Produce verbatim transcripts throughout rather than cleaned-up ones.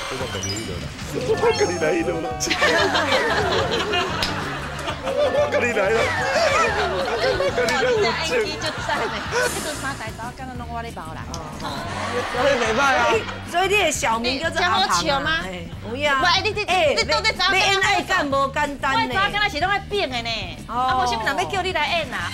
我跟你来了，我跟你来了，我跟你来了，我跟你来了。 演技就赞嘞，迄阵三大刀，敢若拢我咧包啦。 所以袂歹啊。 所以你的小名叫做阿好笑吗？ 有呀。 喂，你你你到底怎？ 要演爱干无简单呢。 我早敢若是拢爱变的呢，啊，无啥物人要叫你来演啊。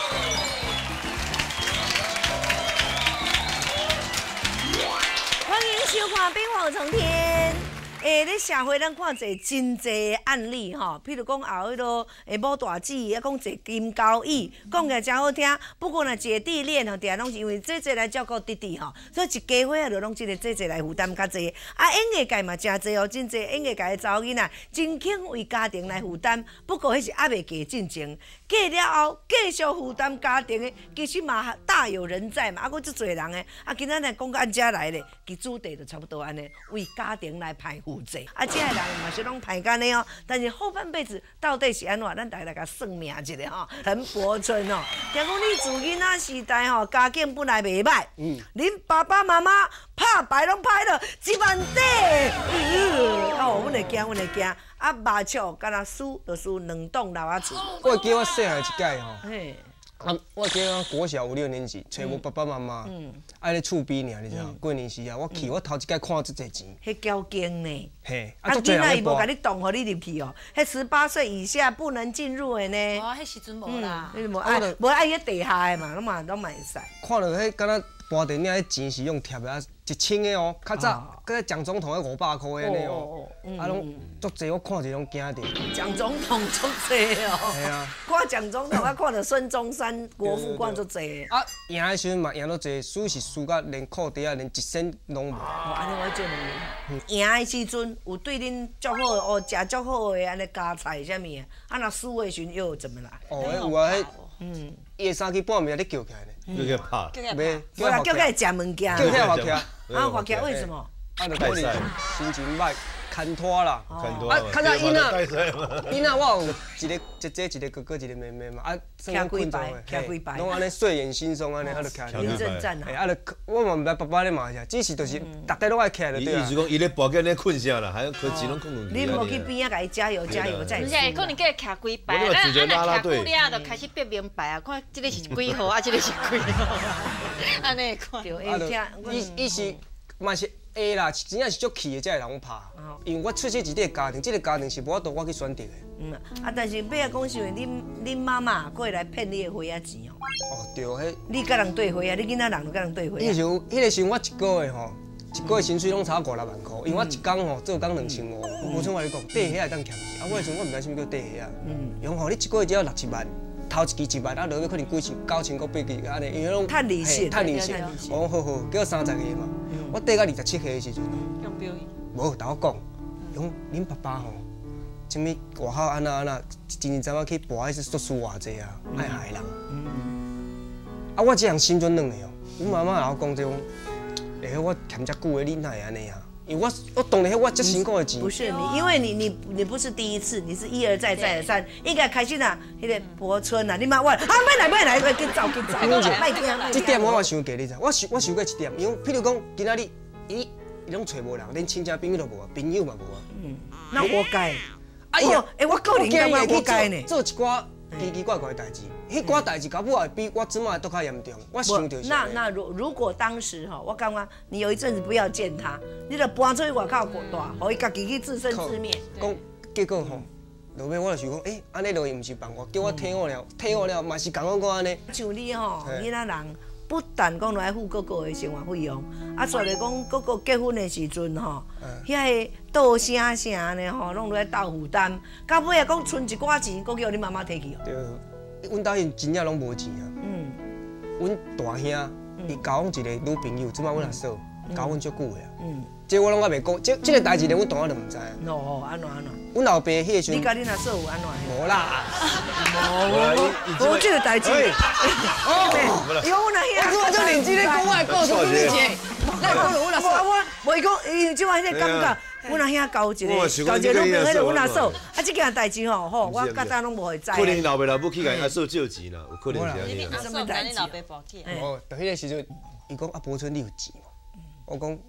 欢迎收看《冰火重天》。诶，咧社会咱看者真侪案例吼，譬如讲后迄落诶某大姊，啊讲坐金交椅，讲起来真好听。不过呢，姐弟恋吼，定拢是因为姐姐来照顾弟弟吼，所以一家伙啊，就拢即个姐姐来负担较济。啊，演艺界嘛真济哦，真济演艺界诶查某囡仔真肯为家庭来负担。不过迄是还袂加进前，嫁了后继续负担家庭诶，其实嘛大有人在嘛。啊，佫足侪人诶，啊，今仔日讲到安遮来咧，其主题就差不多安尼，为家庭来排负。啊，这个人嘛是拢歹干的哦，但是后半辈子到底是安怎？咱大家来甲算命一下吼。陈柏春哦，听讲你自囡仔时代吼，家境本来袂歹，嗯，恁爸爸妈妈拍牌拢拍了一万底，哦，阮会惊，阮会惊，啊，麻雀敢若输就输两栋楼仔厝。 我记我细汉一届吼。 嘿。 啊，我记我国小五六年级，找无爸爸妈妈，爱咧厝边尔，你知影？过年时啊，我去，我头一届看这侪钱。 迄交警呢？ 嘿， 啊，囡仔伊无甲你动，互你入去哦。迄十八岁以下不能进入的呢。 哦，迄时阵无啦。 你无爱，无爱迄地下的嘛，拢嘛拢嘛会使。 看到迄敢若搬电影，迄钱是用贴的啊，一千的哦。较早，搁蒋总统迄五百块安尼哦。啊，拢足济，我看者拢惊着。 蒋总统足济哦。 系啊。 看蒋总统，我看到孙中山国父看足济。 啊，赢的时阵嘛赢到济，输是输到连裤底啊，连一仙拢无。 哦，安尼我真有。赢的时阵有对恁足好哦，食足好的安尼加菜啥物的，啊若输的时阵又怎么啦？ 哦，有啊，迄嗯，伊会三更半暝咧叫起来呢。 叫佢拍。 袂， 我啦叫佢食物件。 叫起来滑起来。 啊，滑起来为什么？ 啊，就可能心情歹，牵拖啦。 牵拖。 啊，较早囡仔，囡仔我有一个姐姐，一个哥哥，一个妹妹嘛。啊， 徛几排，徛几排。 拢安尼睡眼惺忪安尼，啊，就徛。 临阵战啊。 啊，就我嘛毋知爸爸咧骂啥，只是就是大家拢爱徛就对啊。 伊是讲伊咧跋紧咧困啥啦，还有可钱拢困落去。 你无去边仔甲伊加油加油再。 唔是，可能叫伊徛几排，咱咱徛久了就开始变名牌啊，看这个是几号啊，这个是几号，安尼看。 啊，伊伊是嘛是。会啦，真正是足气的，才会人拍。因为我出世一个家庭，这个家庭是无法度我去选择的。 嗯，啊，但是尾仔讲是因为恁恁妈妈过来骗你的花仔钱哦。 哦，对，迄。 你甲人对花啊？你囡仔人就甲人对花啊？ 迄时候，迄个时候我一个月吼，一个月薪水拢差五六万块，因为我一工吼做工两千五。无像我你讲，缀遐会当欠去，啊，我迄时阵我毋知啥物叫缀遐。嗯。用吼，你一个月只要六七万，头一期一万，啊，落尾可能几千、九千个八千，安尼，因为拢。 趁利息。 趁利息。我讲好好，叫三十个嘛。我缀到二十七岁的时阵， 用表演， 无，同我讲，讲恁爸爸吼，什物外口安那安那，真真早早去博，迄是做输偌济啊，爱害人。啊，我这样心就软了哦。阮妈妈老讲这种，哎，我欠遮久的，你哪会安尼啊？因为我我当然我遮辛苦的钱。 不是你，因为你你你不是第一次，你是一而再再而三。应该开心啊，迄个柏春啊，你妈我啊，买来买来，快紧走紧走，卖惊卖惊。 这点我嘛想过你知，我想我想过一点，因为譬如讲今仔日伊伊拢找无人，连亲戚朋友都无啊，朋友嘛无啊。嗯， 那活该。 哎呀， 哎，我个人感觉活该呢。 做一寡奇奇怪怪的代志，迄寡代志搞不好比我即摆都较严重。我想着是。 那那如如果当时哈，我感觉你有一阵子不要见他，你就搬出去外口过大，互伊家己去自生自灭。 讲结果吼，落尾我就想讲，诶，安尼落去毋是办法，叫我替我了，替我了，嘛是共我讲安尼。 像你吼，囡仔人不但讲来付哥哥的生活费用，啊，再来讲哥哥结婚的时阵吼，遐个倒啥啥呢吼，拢在斗负担，到尾啊讲存一寡钱，佫叫你妈妈摕去哦。 对，阮兜因真正拢无钱啊。嗯。阮大兄伊交往一个女朋友，即摆阮阿嫂交往足久的啊。嗯。这我拢还袂讲，这这个代志连阮大兄都毋知啊。 哦，安怎安怎？ 阮老爸迄个时阵。 你甲恁阿嫂有安怎？ 无啦。 无，无这个代志。哦，有阮阿兄。 我做认真咧讲，我来告诉你姐。来讲阮阿嫂， 我无伊讲，伊即摆迄个感觉。阮阿兄交一个，交一个女朋友，迄个阮阿嫂，啊，即件代志吼，吼，我较早拢无会知。 可能老爸老母去甲阿嫂借钱啦，有可能是安尼。 阿嫂甲恁老爸保险。 哦，就迄个时阵，伊讲啊，柏春你有钱无？我讲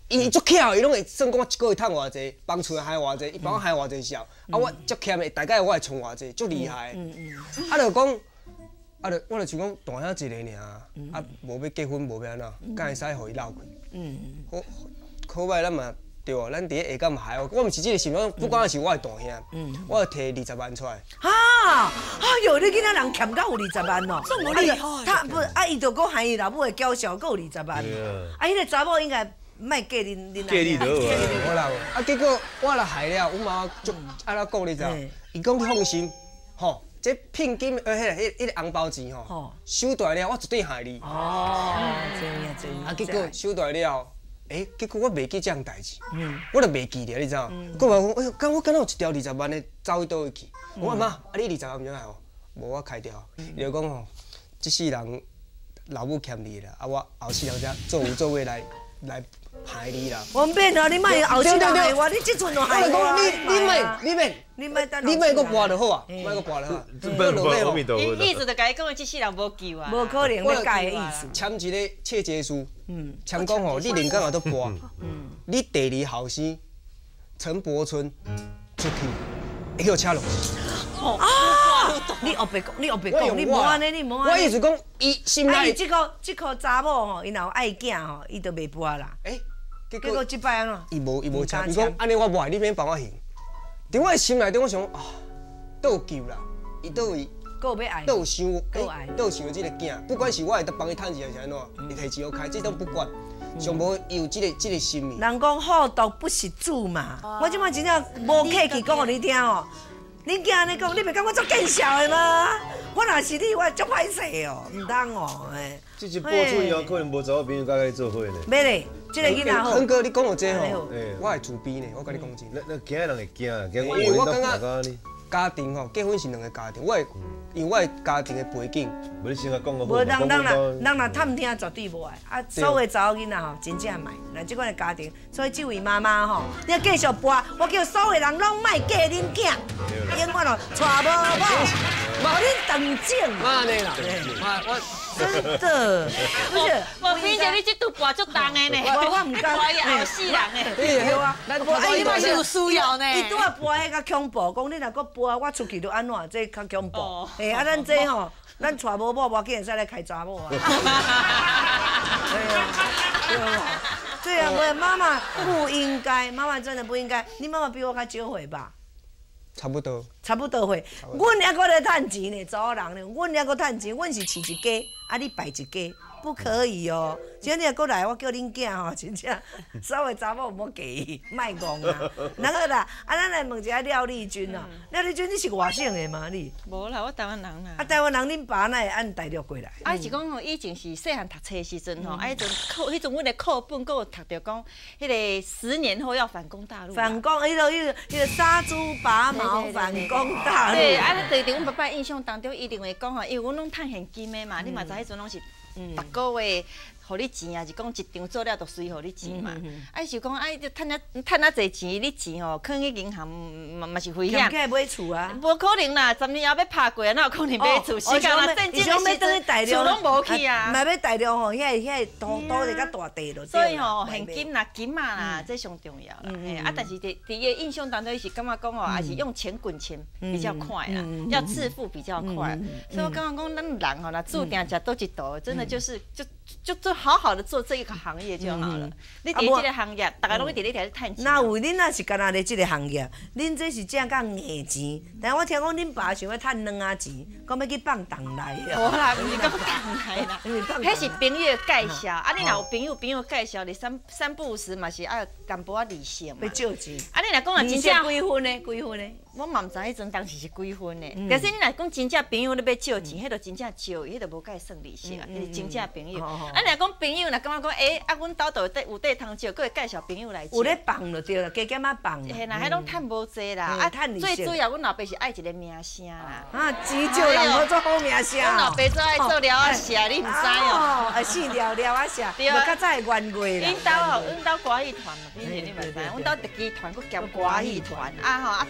伊足巧，伊拢会算讲我一个月趁偌济，帮厝还偌济，伊帮我还偌济少，啊我足欠的，大概我会存偌济，足厉害。嗯嗯。啊，就讲，啊，就我就想讲大兄一个尔，啊，无要结婚，无要安怎，敢会使互伊闹开？嗯。好，好歹咱嘛对哦，咱伫咧下港嘛还好，我毋是即个想法，不管是我的大兄，我摕二十万出来。 哈，哎呦，你囡仔人欠到有二十万哦，这么厉害。他不，啊，伊就讲喊伊老母的缴销，够二十万。啊，迄个查某应该。卖嫁恁恁嫁你就好啊！ 我啦，啊结果我来害了，阮妈就安怎讲你知道？伊讲你放心，吼，这聘金呃，迄个迄迄个红包钱吼，收大了，我绝对害你。哦，真呀真。啊结果收大了，诶，结果我袂记这样代志，我就袂记了，你知道？我妈讲，哎呦，敢我敢有一条二十万的走去倒位去？我讲妈，啊你二十万唔知哦，无我开掉。伊就讲吼，这世人老母欠你啦，啊我后世人才作有作为来来。害你啦！ 我免啊！你莫后生害我，你即阵就害我。 你你莫你莫你莫等你莫搁播就好啊，莫搁播就好。 意思就甲伊讲，即世人无救啊。 无可能要改的意思。 签一个切结书，签讲吼，你连讲也都播，你第二后生陈柏春出去，会叫车落去。 啊！你后白讲，你后白讲，你无安尼，你无安尼。 我意思讲，伊心内。 啊，伊即个即个查某吼，伊若有爱囝吼，伊就袂播啦。诶，结果即摆安怎？ 伊无伊无签，伊讲安尼我无爱，你免帮我行。伫我心内底，我想啊，都有救啦，伊都有， 够要爱， 都有想，够爱，都有想到即个囝，不管是我会得帮伊趁钱还是安怎，伊摕钱好开，这都不管。上无伊有即个即个心意。 人讲好毒不食子嘛，我即摆真正无客气讲互你听哦。恁囝安尼讲，你袂感觉足见笑的吗？我若是你，我足歹势哦，唔通哦，哎。 这一播出以后，可能无找我朋友甲伊做伙呢。 袂咧，这个囡仔好。 恒哥，你讲到这吼，我会自卑呢，我甲你讲真。 那那惊人会惊啊，惊因为我感觉家庭吼，结婚是两个家庭，我会因为我的家庭的背景。 无你先甲讲个好。 无人人若人若探听绝对无爱，啊，所有查某囡仔吼，真正歹。那即款的家庭，所以这位妈妈吼，你要继续播，我叫所有人拢莫嫁恁囝，永远哦娶无某，无恁当正。 妈呢啦，妈我真的，不是， 我比着你这拄播足重的呢， 我我唔敢， 后死人的。 对啊， 我哎，你嘛是有需要呢。 伊拄啊播迄较恐怖，讲你若搁播，我出去就安怎，这较恐怖。哎，啊，咱这吼，咱娶无某，无见使来开查某啊。对啊，对啊，对啊，我妈妈不应该，妈妈真的不应该。你妈妈比我较少岁吧？ 差不多。 差不多岁，阮还搁咧趁钱呢，查某人呢，阮还搁趁钱，阮是饲一家，啊你败一家。不可以哦！今日过来，我叫恁囝吼，真正稍微查某唔好嫁伊，卖戆啦。然后啦，啊，咱来问一下廖丽君哦，廖丽君你是外省的吗？你？ 无啦，我台湾人啦。 啊，台湾人恁爸哪会按大陆过来？ 啊，是讲吼，以前是细汉读册的时阵吼，啊，迄阵课，迄阵阮的课本，搁有读着讲，迄个十年后要反攻大陆。 反攻，迄个、迄个、迄个杀猪拔毛，反攻大陆。 对，啊，对，伫阮爸爸印象当中，一定会讲吼，因为阮拢趁现金的嘛，你嘛知迄阵拢是。逐个月，互你钱啊，是讲一张做了就随互你钱嘛。啊，是讲哎，趁啊趁啊侪钱，你钱吼，放去银行嘛嘛是危险。 欠起买厝啊？ 无可能啦，十年后要拍过啊，哪有可能买厝？时间啊，正经的时阵，厝拢无去啊。 嘛要大陆吼，遐遐土土一个大地咯。 所以吼，现金啦、金嘛啦，这上重要啦。啊，但是伫伫伊印象当中，伊是感觉讲哦，还是用钱滚钱比较快啦，要致富比较快。所以我感觉讲，咱人吼，若注定食倒一道，真的就是就就做好好的做这一个行业就好了。你伫这个行业，大家拢会伫咧伫咧趁钱。 那有恁若是干那咧这个行业，恁这是正讲硬钱。但我听讲恁爸想要趁两仔钱，讲要去放东来哦。无啦，毋是讲放来啦，迄是朋友介绍。啊，你若有朋友朋友介绍，你三三不五时嘛是爱干部啊理性嘛。 要借钱。 啊，你若讲若真正几分呢？几分呢？ 我嘛毋知迄阵当时是几分呢。但是你若讲真正朋友你要借钱，迄就真正借，迄就无甲伊算利息啊，迄是真正朋友。啊，你若讲朋友，若感觉讲，诶，啊，阮兜倒有地通借，佫会介绍朋友来借。 有咧放就对啦，加减啊放。 嘿啦，迄拢趁无济啦，啊，最主要阮老爸是爱一个名声啦。 啊，钱借人好做好名声。 阮老爸做爱做了啊写，你毋知哦。 啊，是了了啊写，就较早会冤过啦。 恁兜吼，阮兜歌艺团嘛，平时你嘛知，阮兜特技团佫兼歌艺团，啊吼，啊大汉的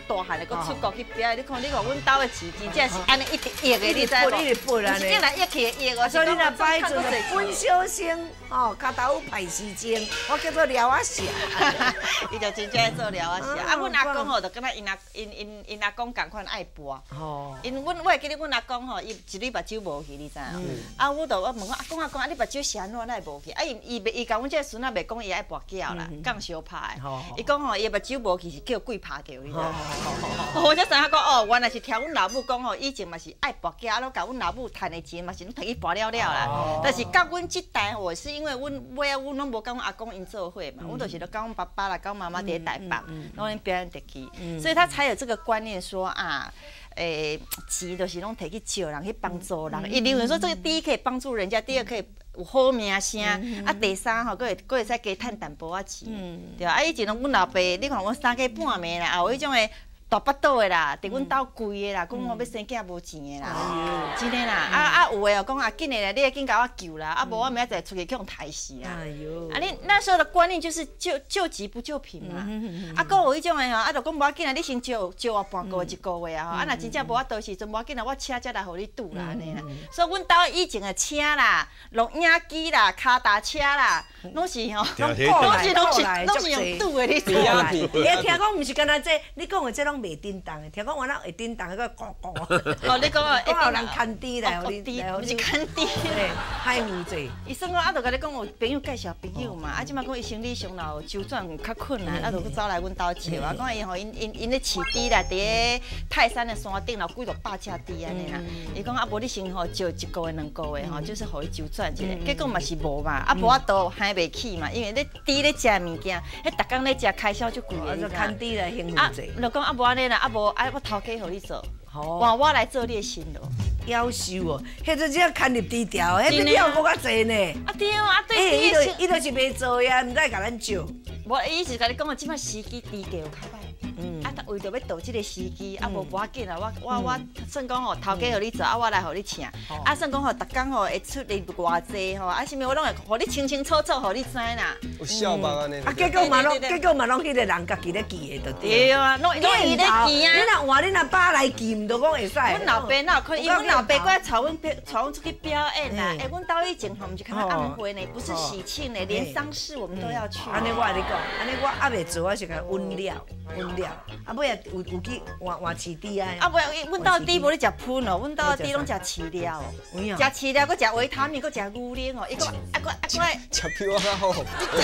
搁出国去表演。你看，你看，阮兜的钱真正是安尼一直亿的，你知无？ 你拨安尼， 竟然亿起亿哦！ 所以你若摆阵本小生，哦，脚头有排时间，我叫做撩啊下。 伊就真正做撩啊下。啊，阮阿公吼，就跟他因阿因因因阿公共款爱播。哦。因阮我会记得阮阿公吼，伊一日目睭无去，你知影？啊，我就我问我阿公阿公，啊，你目睭是安怎奈无去？啊，伊伊伊甲阮这个孙仔袂讲伊爱跋筊啦，讲相拍的。伊讲吼，伊目睭无去是叫鬼拍着，你知影？我才知影讲哦，原来是听阮老母讲吼，以前嘛是爱跋筊，啊，拢甲阮老母趁的钱嘛是拢摕去跋了了啦。但是到阮即代，我是因为阮尾仔阮拢无甲阮阿公因做伙嘛，阮就是咧甲阮爸爸啦、甲阮妈妈伫咧台北，拢因表演得去，所以他才有这个观念说啊。诶，钱就是拢摕去借人去帮助人，伊认为说这个第一可以帮助人家，第二可以有好名声，啊第三吼，佫会佫会使加趁淡薄仔钱，对啊。啊以前拢阮老爸，你看阮三更半暝啦，也有迄种诶。大巴肚的啦，伫阮兜跪的啦，讲我要生囝无钱的啦，真的啦。啊啊有诶哦，讲啊紧的啦，你紧甲我救啦，啊无我明仔载出去去用抬死啦。哎呦！啊你那时候的观念就是救救急不救贫嘛。啊，佫有迄种诶吼，啊就讲无要紧啦，你先借借我半个月一个月啊吼，啊若真正无法度时阵无要紧啦，我车才来互你堵啦安尼啦。所以阮兜以前的车啦、录影机啦、卡达车啦，拢是吼，拢是拢是拢是用堵的，你知影？ 伊听讲毋是干那这，你讲的这拢。袂叮当的，听讲我那会叮当的个咕咕。 哦，你讲哦， 我有人牵滴来， 互你，不是牵滴， 海牛嘴。 伊算讲啊，就甲你讲，有朋友介绍朋友嘛，啊，即摆讲伊生理上老周转较困难，啊，就去走来阮兜找啊，讲伊吼，因因因咧饲猪啦，伫咧泰山的山顶，然后几落百只猪安尼啦。伊讲啊，无你先吼招一个月两个月吼，就是互伊周转一下，结果嘛是无嘛，啊，无法度嗨袂起嘛，因为咧猪咧食物件，迄逐工咧食开销就贵个， 就牵猪来兴啊， 济。 就讲啊无安尼啦，啊无啊我头家互你做，换我来做你的新郎。 夭寿哦，迄阵只牵入低调，迄比了搁较济呢。 啊对啊，对， 伊就伊就是袂做呀，毋知甲咱借。 无，伊是甲你讲啊，即摆时机低价有较歹。嗯。啊，为着要倒即个时机，啊无无要紧啦，我我我算讲吼，头家互你做，啊我来互你请。啊，算讲吼，逐工吼会出力偌济吼，啊，啥物我拢会互你清清楚楚，互你知啦。 有笑目安尼。 啊，结果嘛拢，结果嘛拢迄个人家己咧记的，对。 对啊，拢拢伊咧记啊。 你若换你若爸来记，毋着讲会使。 阮老爸哪有可能？因为阮老爸过来带阮带阮出去表演啦。哎，阮兜以前吼，毋是看到暗会呢，不是喜庆呢，连丧事我们都要去。 安尼我跟你讲，安尼我还袂做，我是甲温了，温了。啊，尾也有有去换换饲猪啊。 啊，尾阮兜猪无咧食喷哦，阮兜猪拢食饲料哦，食饲料，搁食维他命，搁食牛奶哦，伊搁啊搁啊搁来。 食比我较好。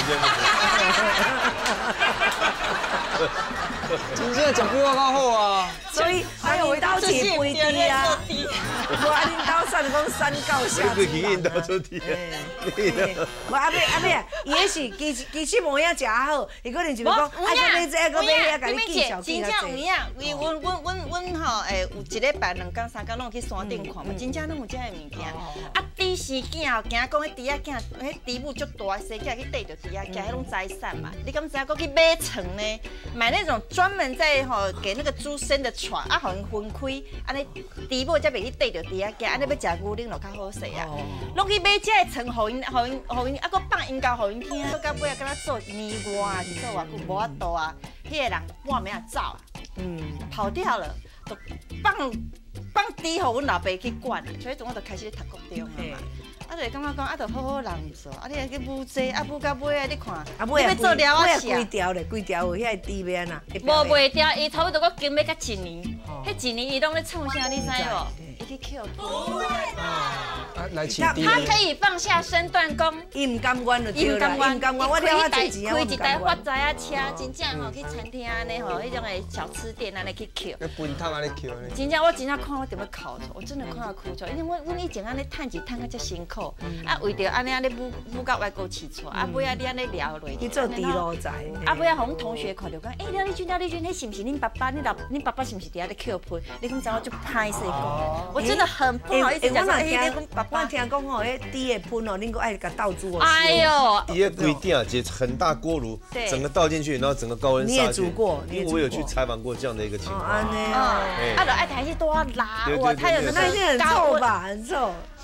真正食比我较好啊！ 所以还有兜饲肥猪啊，无啊，恁兜算讲三高下猪。 你去兜做猪啊？ 无阿妹阿妹啊，伊迄是其其实无影食好，伊可能就是讲，啊，搁买这，搁买遐，甲你介绍介绍。 真正有影，因为阮阮阮阮吼，诶，有一礼拜两工三工拢去山顶看嘛，真正拢有这个物件。啊，猪生囝哦，惊讲迄猪仔囝，迄猪母足大，生囝去缀着猪仔囝，迄拢财产嘛。你敢知影？搁去买床呢？买那种专门在吼给那个猪生的床，啊，互因分开，安尼猪母才袂去缀着猪仔囝，安尼要食牛奶就较好势啊。拢去买这个床，互因互因互因，啊，搁放音乐互因听，搁到尾啊，敢若做年外啊，是做偌久无法度啊。迄个人半暝啊走啊，嗯，跑掉了，就放放猪互阮老爸去管，所以从我就开始读国中了嘛。啊，就感觉讲啊，就好好人做，啊，你来去舞这，啊，舞到尾啊，你看，你要做了啊， 是啊，几条咧，几条有遐猪要安那？ 无袂掉，伊差不多我经要甲一年，迄一年伊拢咧创啥，你知无？伊去 Q。 啊，来饲猪。 他可以放下身段讲， 伊唔甘愿就对啦，伊唔甘愿，我了我赚钱啊，我唔甘愿。 开一台发财啊车，真正吼去餐厅安尼吼，迄种诶小吃店安尼去 Q。 那分汤安尼 Q 呢？ 真正我真正看我点要哭出，我真的看到哭出，因为阮阮以前安尼趁钱趁到遮辛苦，啊为着安尼安尼舞舞到外国饲出，啊尾啊你安尼聊落去做第路仔， 啊尾啊互阮同学看着讲，诶廖丽君廖丽君，迄是毋是恁爸爸？恁老恁爸爸是毋是伫遐咧 Q 喷？你敢知我就歹势讲，我真的很不好意思讲说，诶恁爸爸。 我听讲吼，迄猪的喷哦，恁个爱甲倒煮哦。 哎呦！ 伊个规定啊，一个很大锅炉，整个倒进去，然后整个高温杀菌。 你也煮过， 因为我有去采访过这样的一个情况。 安尼哦，啊，就爱台去多拉，我他有那个很臭吧，很臭。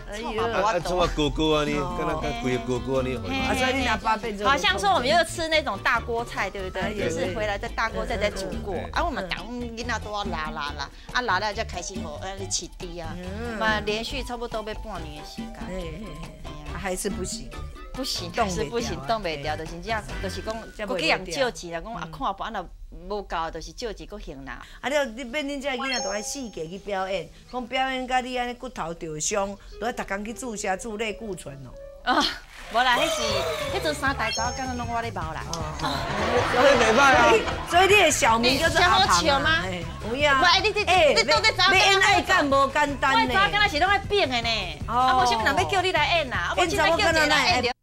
臭嘛不我像我哥哥啊你，跟他跟规个哥哥你。 啊，所以你阿爸变成好像说我们又吃那种大锅菜，对不对？也是回来在大锅菜再煮过，啊，我们讲囡仔都要拉拉拉，啊拉了就开始吼，呃起滴啊，嘛连续差不多要半年的时间， 还是不行。 不行，还是不行，动袂掉，就是这样，就是讲，佮去人借钱啦，讲啊看无，啊若无够，就是借钱佮行啦。 啊，你你变恁这囡仔都爱四界去表演，讲表演甲你安尼骨头着伤，都爱逐工去注射注类固醇哦。 啊，无啦，迄是迄阵三大早刚刚拢我咧包啦。 所以袂歹啊。 所以你的小名叫做阿胖吗？有呀。 不，你你你到底早？ 要演爱干无简单呢。 我早刚那是拢爱变的呢。啊，无啥物人要叫你来演呐？啊，无今仔叫你来演。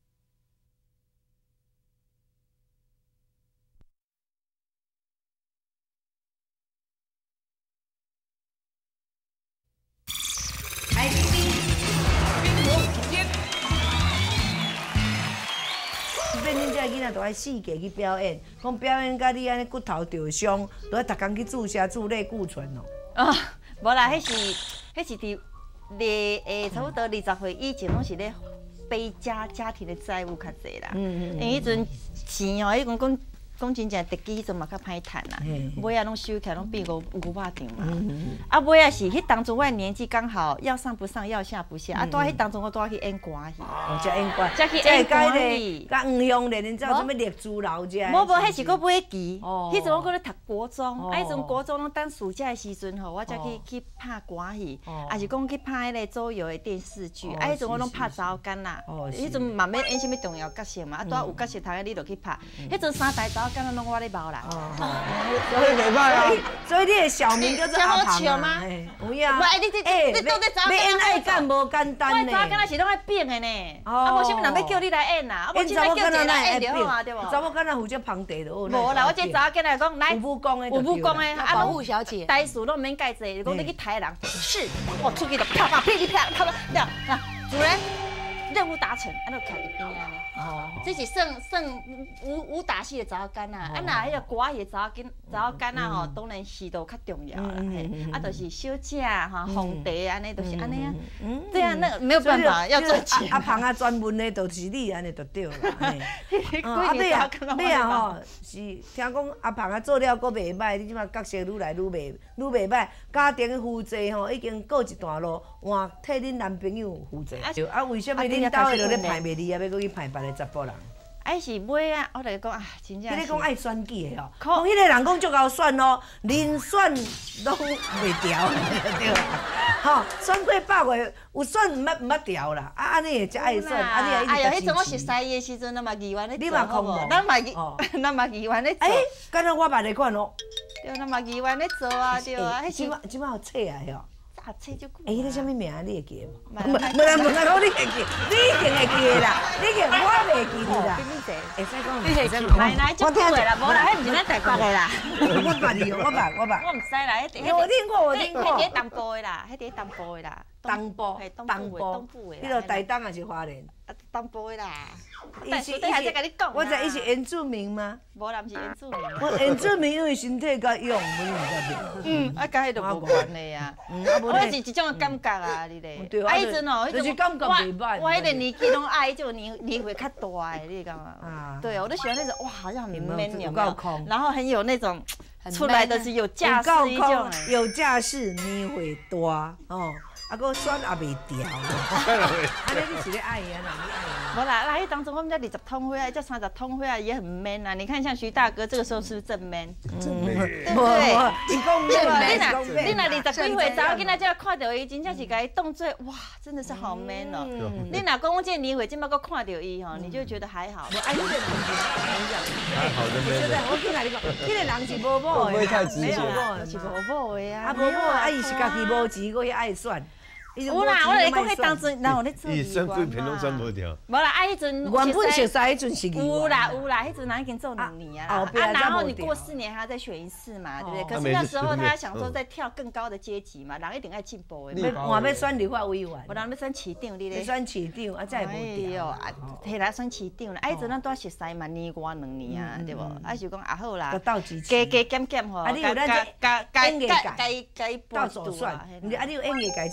变恁这囡仔都爱四界去表演，讲表演甲你安尼骨头着伤，都爱逐工去注射注类固醇哦。 啊，无啦，迄是迄是伫咧诶，差不多二十岁以前拢是咧背家家庭的债务较济啦。嗯嗯。因为迄阵钱哦，迄阵讲。讲真正，特机迄阵嘛较歹趁啦，尾啊拢收起来拢变五五百张嘛。啊尾啊是迄当中我年纪刚好要上不上要下不下，啊拄啊迄当中我拄啊去演歌戏， 哦，才演歌， 才去演歌戏， 甲黄香莲，恁知影什么猎猪楼这？ 无无，迄是搁买旗，迄阵我搁咧读国中，啊迄阵国中拢等暑假的时阵吼，我才去去拍歌戏，啊是讲去拍迄个周游的电视剧，啊迄阵我拢拍查某囡啦，迄阵嘛要演什么重要角色嘛，啊拄啊有角色头你就去拍，迄阵三大早刚刚拢我咧包啦， 所以袂歹啊。 所以你的小名叫做阿胖吗？有呀。 不，你你你到底早要演爱干无简单呢？ 我早刚那是拢爱变的呢，啊无啥物人要叫你来演呐，啊无今仔叫一个来演就好啊，对无？ 查某囡仔负责旁地的。 无啦，我这早刚来讲来， 有武功的， 有武功的， 啊保护小姐， 台词拢免介济，讲你去台人是，我出去就啪啪噼里啪啦，啪啪，对啊，主人任务达成，啊，就徛伫边啊。哦，这是算算武武打戏的查某囡仔，啊，若迄个歌戏的查某囡查某囡仔吼，当然是都较重要啦，嘿，啊，就是小姐哈、皇帝安尼，都是安尼啊。对啊，那没有办法，要赚钱。 阿胖啊，专门的就是你安尼就对啦。 啊， 你啊，你啊吼，是听讲阿胖啊做了阁袂歹，你即马角色愈来愈袂愈袂歹，家庭负责吼已经过一段路，换替恁男朋友负责。啊，为什么恁兜的就咧排袂离啊？要阁去排别个查甫人？ 哎是买啊，我来讲啊，真正。 你讲爱选举的哦，讲迄个人讲足够选哦，连选拢袂调，对啦。吼，选过百个，有选毋捌毋捌调啦。啊，安尼会才爱选，安尼哎呀，迄阵我熟悉伊的时阵，咱嘛议员咧做，好无？咱嘛议，咱嘛议员咧做。哎， 敢若我捌咧看哦。 对，咱嘛议员咧做啊，对啊。迄即马即马有册啊，吼。 啊，册就久。 哎，迄个啥物名你会记无？无啦无啦，讲你会记，你一定会记啦，你记我袂记你啦。会使讲， 你会记？来来，就久的啦，无啦，迄毋是咱台北的啦。 我捌你哦，我捌我捌。 我毋知啦，迄迄我听过，我听过。 迄伫东部的啦，迄伫东部的啦。 东部， 东部，东部的。 迄落台东还是花莲？ 啊，东部的啦。 伊是，我知伊是原住民吗？ 无啦，毋是原住民。 我原住民因为身体较勇，我毋知道。 嗯，啊，甲迄都无关的啊。我是一种感觉啊，你咧。对。啊，迄阵哦，迄种我我迄个年纪拢爱迄种年年岁较大的，你感觉？啊。对，我都喜欢那种哇，好像很 man 有没有？然后很有那种出来的是有架势一种。 有架势，年岁大哦。啊，个选也袂调，安尼你是咧爱伊啊？哪你爱伊？ 无啦，那迄当中我们才二十通岁啊，才三十通岁啊，也很 man 啊。你看像徐大哥这个时候是不是正 man？ 正 man， 对不对？ 你讲对吧？你若若你若二十几岁，查某囡仔才看到伊，真正是甲伊动作，哇，真的是好 man 哦。你若讲我这年岁，今麦个看到伊吼，你就觉得还好。 我爱你这人， 还好的 man。 我跟你讲，迄个人是无某的， 没有，是无某的啊。 啊，无某啊，伊是家己无钱，佫去爱选。 有啦，我来讲，迄当阵，然后咧做伊选几片拢选无掉。 无啦，啊，迄阵原本熟悉迄阵是有啦有啦，迄阵人已经做两年啊，啊，然后你过四年还要再选一次嘛，对不对？可是那时候他想说再跳更高的阶级嘛，人一定爱进步的。 要换要选立法委员， 无人要选市长，你咧？ 要选市长，啊，再无掉。 啊，摕来选市长啦，啊，迄阵咱拄熟悉嘛，年外两年啊，对无？啊，就讲啊好啦，加加减减吼， 啊，你有咱这加加演艺界加加加到手算，啊，你有演艺界这金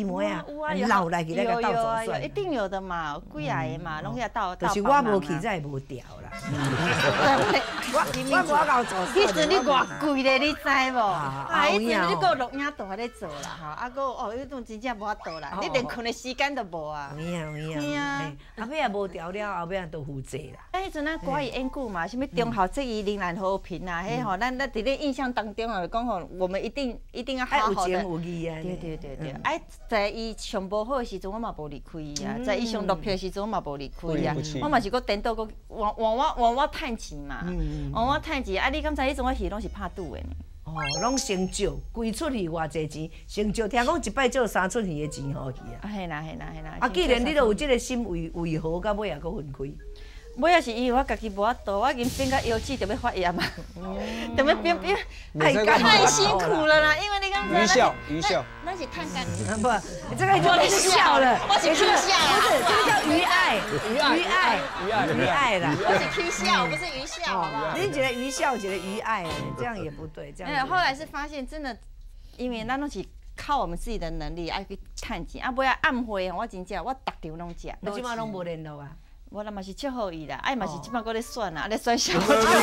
妹啊有啊， 老来给那个倒有啊， 走算有一。定有的嘛，几个的嘛，拢遐倒倒就是我无去，再无调啦。我我无搞做迄阵你偌贵咧，你知无？ 啊啊，迄阵有影哦你个录影带咧做啦，吼，啊个哦，迄阵真正无法度啦，你连困的时间都无啊。 有影有影。 嘿啊嘿后尾也无调了，后尾也都负责啦。 啊，迄阵咱歌语演句嘛，什物中校这伊仍然和平啊，迄吼，咱咱伫咧印象当中哦，讲吼，我们一定一定要爱有情好好的。 有义啊。 对对对对，哎，在伊上无好的时阵，我嘛无离开伊啊；在伊上落魄的时阵，我嘛无离开伊啊。我嘛是搁颠倒搁往往我往我趁钱嘛，往我趁钱。啊，你敢知迄阵我戏拢是拍赌的呢？ 哦，拢成就，规出去偌济钱，成就听讲一摆借三出去的钱好去啊。 啊，嘿啦嘿啦嘿啦。 啊，既然你都有这个心为为何，到尾也搁分开。 尾也是因为我家己无法度，我已经变到腰子就要发炎啊，就要变变太干太辛苦了啦，因为你刚才愚孝愚孝， 那是太干。 不，这个就不是笑了， 我是哭笑， 不是，这个叫愚爱，愚爱，愚爱， 愚爱愚爱啦。 我是哭笑，不是愚笑，好不好？ 你觉得愚孝，觉得愚爱，这样也不对，这样。 没有，后来是发现真的，因为咱拢是靠我们自己的能力爱去趁钱，啊，尾啊暗会我真正我逐场拢食。 我即马拢无联络啊。 我啦嘛是祝福伊啦，哎嘛是即摆搁咧选啊，咧选小。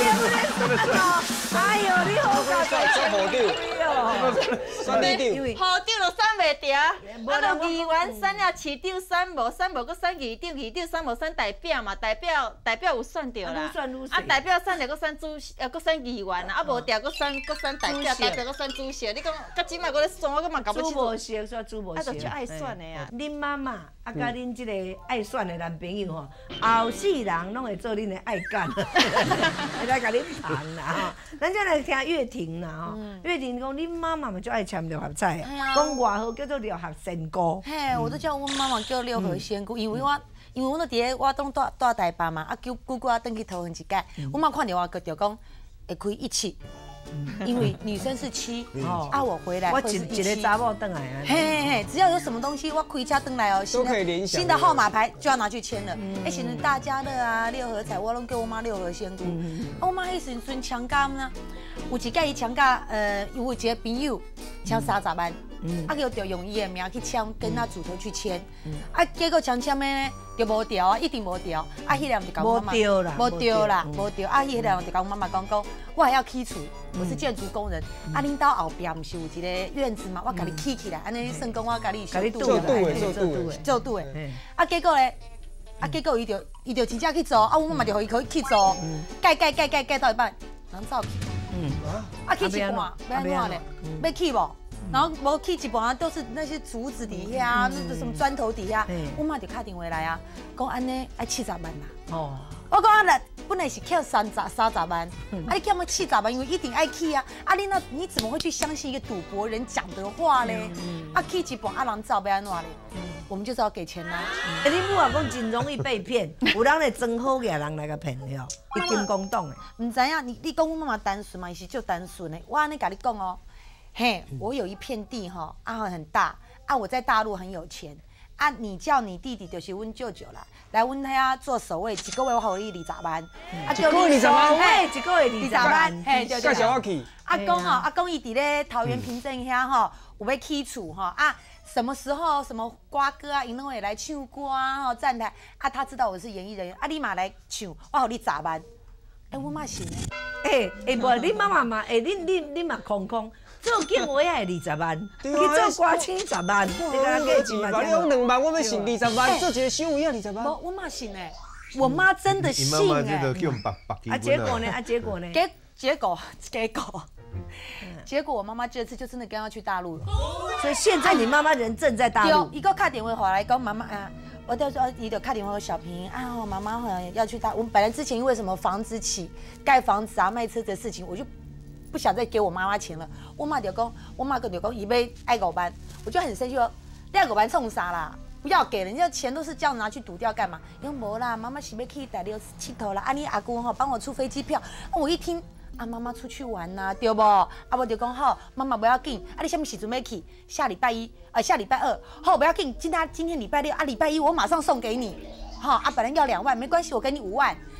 哎呦，你好搞笑， 选好掉，选你掉。 好长就选袂着，啊，就议员选了，市长选无，选无搁选议长，议长选无选代表嘛，代表代表有选着啦，啊代表选着搁选主，呃搁选议员啊，啊无调搁选搁选代表，代表搁选主席，你讲到即摆搁咧选，我搁嘛搞不清楚。 主无识，说主无识。 啊，就最爱选的啊。 恁妈妈啊，甲恁即个爱选的男朋友吼，后世人拢会做恁的爱干，会来甲恁谈啦吼。咱再来听岳婷啦吼，岳婷讲恁妈妈嘛就爱签六合彩啊，讲外号叫做六合仙姑。 嘿，我都叫阮妈妈叫六合仙姑，因为我因为阮都伫咧我当住住台北嘛，啊叫姑姑啊转去桃园一届，阮妈看到我就讲会开一七。因为女生是七，啊我回来我会是一一个查某转来啊。 嘿嘿嘿，只要有什么东西我开车转来哦， 都可以联想新的号码牌就要拿去签了。哎，像是大家乐啊、六合彩，我拢叫我妈六合仙姑。啊，我妈迄时阵抢价呢，有一届伊抢价，呃，有一个朋友抢三十万，啊，就着用伊的名去签，跟他主头去签，啊，结果抢签的呢就无调啊，一定无调，啊，迄人就讲我妈妈， 无调啦， 无调啦，无调，啊，迄人就讲我妈妈讲讲，我还要起厝。我是建筑工人，啊，恁兜后壁毋是有一个院子嘛？我甲你起起来，安尼算讲我甲你甲你做度的，做度的， 做度的。啊，结果咧，啊，结果伊就伊就真正去做，啊，我妈妈就互伊去去做，盖盖盖盖盖到一半，人走去。嗯啊，去一半，要安怎咧？要去无？然后无去一半都是那些竹子底下，那什么砖头底下，我妈就打电话来啊，讲安尼爱七十万啦。哦。我讲啊，来本来是欠三十三十万，啊，你欠我七十万，因为一定爱去啊。啊，你那你怎么会去相信一个赌博人讲的话嘞？啊，去一半啊，人走要安怎嘞？我们就是要给钱啦。 哎，你母啊讲真容易被骗，有人来装好嘅人来个骗了，一金公党的。 唔知影，你你讲我妈妈单纯嘛，伊是就单纯的。我安尼甲你讲哦，嘿，我有一片地哈，啊很大，啊我在大陆很有钱。啊，你叫你弟弟就是阮舅舅啦，来阮遐做守卫，一个月我互你二十万，啊， 一个月二十万， 嘿，一个月二十万， 嘿， 介绍我去。 阿公吼，阿公伊伫咧桃园平镇遐吼，有要起厝吼啊，什么时候什么瓜哥啊，因拢会来唱歌啊，吼站台啊，他知道我是演艺人员，啊，你嘛来唱，我互你十万，哎，我嘛信。 哎哎，无，你妈妈嘛，哎，你你你嘛空空。做警卫还二十万，去做歌星十万，你讲价钱嘛？ 你讲两万，我要信二十万，做一个小位啊二十万。 我我妈信诶，我妈真的信诶。 啊，结果呢？啊，结果呢？ 结结果结果，结果我妈妈这次就真的跟她去大陆了。 所以现在你妈妈人正在大陆。 一个打电话回来讲妈妈啊。我就说，伊就打电话给小平啊，妈妈好像要去大。我们本来之前因为什么房子起、盖房子啊、卖车子的事情，我就不想再给我妈妈钱了。我妈就讲，我妈跟就讲，以为爱狗班，我就很生气说，你爱狗班冲啥啦？不要给人家钱，都是这样拿去赌掉干嘛？因为无啦，妈妈是要去大陆佚佗啦。啊，你阿姑哈帮我出飞机票，我一听。啊，妈妈出去玩呐、啊，对不？啊，我就讲好，妈妈不要紧。啊，你什么时阵要去？下礼拜一，呃，下礼拜二。好，不要紧。今天今天礼拜六啊，礼拜一我马上送给你。好、啊，本来要两万，没关系，我给你五万。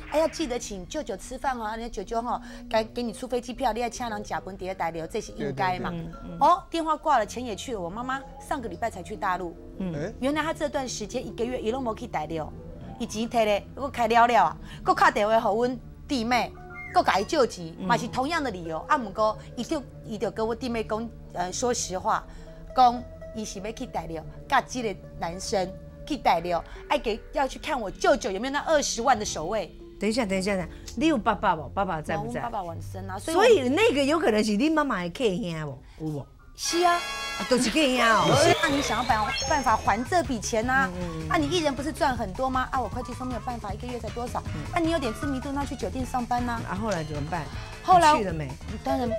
哎要记得请舅舅吃饭哦，人家舅舅哈该给你出飞机票，你要请人假本碟带流，这是应该嘛。哦，电话挂了，钱也去了，我妈妈上个礼拜才去大陆。嗯，原来她这段时间一个月一拢无去带流，伊钱摕咧，我开了了啊，佮打电话给阮弟妹。够改救急，嘛是同样的理由。啊，姆哥伊就伊就跟我弟妹讲，呃，说实话，讲伊是要去带了，甲这个男生去带了，爱给要去看我舅舅有没有那二十万的守卫。 等一下，等一下，等一下，你有爸爸不？爸爸在不在？ 爸爸往生啊，所以所以那个有可能是你妈妈的客兄不？有不？ 是啊。 啊，都是客兄哦。 那你想要办办法还这笔钱呐？啊，你艺人不是赚很多吗？啊，我会计说没有办法，一个月才多少？啊，你有点知名度，那去酒店上班呐。 啊，后来怎么办？ 后来去了没？ 当然。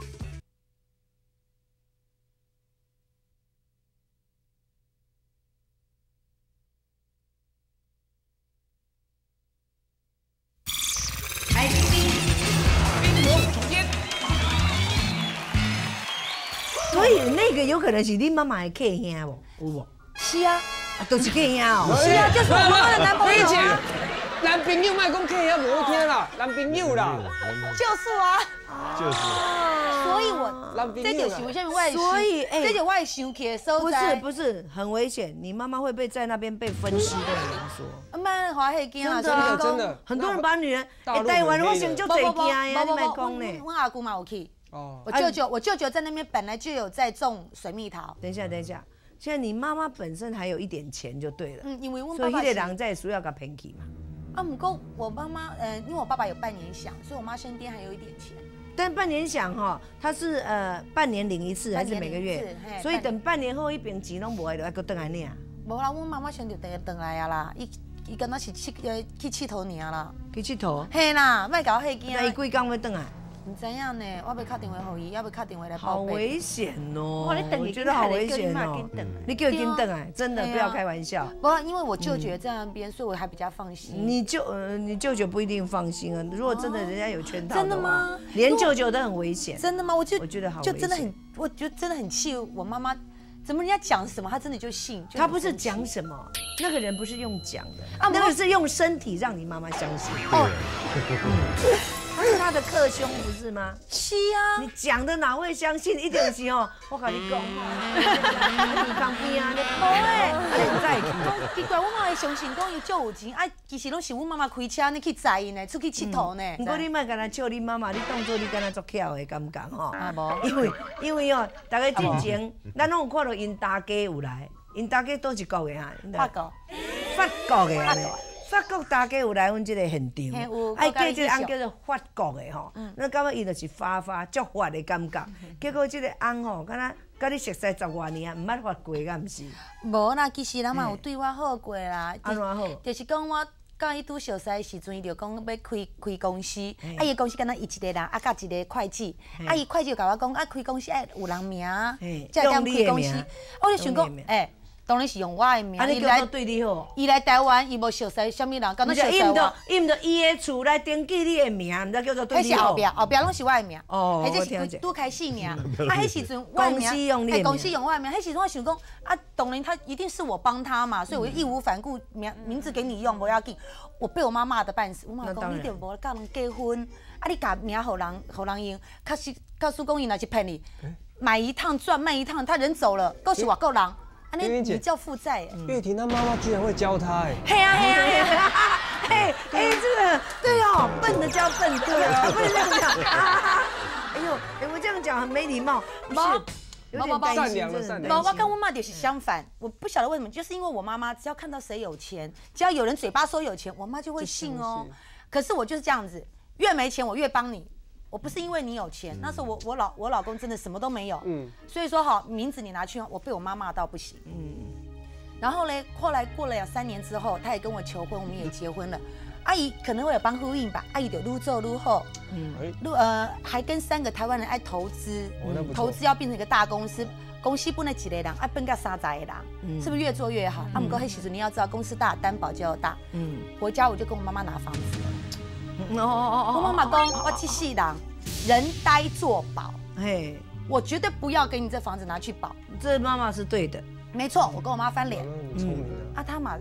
所以那个有可能是你妈妈的客兄不？有不？ 是啊， 啊，都是客兄哦。 是啊，就是我妈妈的男朋友啊。 男朋友卖讲客兄无好听啦，男朋友啦。 就是啊。 就是。 所以我这就是为什么我会所以哎， 这就我会想起的所不在。 是不是，很危险，你妈妈会被在那边被分尸的人说。 蛮华黑惊啊， 真的啊， 真的。 很多人把女人大陆哎带完，我很黑的想就最惊呀，你莫讲呢。 我阿姑嘛有去。 哦。 我舅舅，我舅舅在那边本来就有在种水蜜桃。 等一下，等一下，现在你妈妈本身还有一点钱就对了。 嗯，因为我所以爸爸那个人在需要个偏去嘛。 啊，不过我妈妈，呃，因为我爸爸有半年饷，所以我妈身边还有一点钱。 但半年饷哈，它是呃半年领一次还是每个月？所以等半年后一边钱拢无的，就要搁等来领。 无啦，我妈妈先就等等来啊啦，伊伊敢若是去呃去佚佗尔啦。 去佚佗？ 嘿啦，莫搞迄惊。 那伊几工要等来？ 唔知影呢，我要打电话给伊，要不打电话来好报备。 危险哦！ 哇，你等我觉得好危险哦！你给我跟等哎，真的不要开玩笑。 不，因为我舅舅在那边，所以我还比较放心。 你舅呃，你舅舅不一定放心啊。如果真的人家有圈套真的吗？ 连舅舅都很危险。 真的吗？我就我觉得好， 就真的很，我觉得真的很气我妈妈。怎么人家讲什么，他真的就信？ 他不是讲什么，那个人不是用讲的，啊，那个是用身体让你妈妈相信。哦，他是他的克兄，不是吗？ 是啊， 你讲的哪会相信？一定是哦，我跟你讲，你旁边啊，你无诶，你再去。 奇怪，我妈会相信讲伊足有钱，啊，其实拢是阮妈妈开车呢去载伊呢，出去佚佗呢。 不过你莫跟他笑你妈妈，你当做你跟他作巧的，敢唔敢吼？ 啊无， 因为因为哦，大家进前，咱拢有看到因大家有来，因大家都是国的啊， 法国， 法国的安尼。法国大家有来阮这个现场，哎，叫这个翁叫做法国的吼，咱感觉伊就是发发足发的感觉。结果这个翁吼，敢若甲你熟悉十外年啊，毋捌发过敢毋是？ 无啦，其实人嘛有对我好过啦。 安怎好？ 就是讲我甲伊拄熟悉的时阵，伊就讲要开开公司，啊，伊公司敢若伊一个人，啊，甲一个会计，啊，伊会计就甲我讲，啊，开公司爱有人名，才会开公司。我就想讲，哎。当然是用我的名。 啊，你叫做对你好。 伊来台湾，伊无熟悉什么人，敢若熟悉我。 伊唔着，伊唔着，伊的厝来登记你的名，唔知叫做对你好。 迄是后壁，后壁拢是我的名。 哦， 我听者。拄开始名，啊，迄时阵我的名， 公司用你的名。 公司用我的名，迄时阵我想讲，啊，当然他一定是我帮他嘛，所以我义无反顾，名名字给你用，不要紧。我被我妈骂得半死，我妈讲你着无甲人结婚，啊，你甲名互人互人用，确实告诉公伊若是骗你，买一趟赚卖一趟，他人走了，都是我够人。你你叫负债？ 岳婷她妈妈居然会教她哎！ 嘿呀嘿呀嘿呀！ 哎哎，这个对哦，笨的教笨，对啊，不能这样讲。哎呦，哎我这样讲很没礼貌，不是，有点善良的善良。 我跟我妈就是相反，我不晓得为什么，就是因为我妈妈只要看到谁有钱，只要有人嘴巴说有钱，我妈就会信哦。可是我就是这样子，越没钱我越帮你。我不是因为你有钱，那时候我我老我老公真的什么都没有，嗯，所以说好名字你拿去用，我被我妈骂到不行，嗯，然后呢，后来过了两三年之后，他也跟我求婚，我们也结婚了，阿姨可能会有帮呼应吧，阿姨就愈做愈好，嗯，愈呃还跟三个台湾人爱投资，投资要变成一个大公司，公司不能几个人，啊变个三十个人，嗯，是不是越做越好？啊，不过迄时阵你要知道，公司大，担保就要大，嗯，回家我就跟我妈妈拿房子。哦哦哦！我妈妈讲，我这世人人呆做保，嘿，我绝对不要给你这房子拿去保。 这妈妈是对的， 没错，我跟我妈翻脸。 聪明的。 啊，他嘛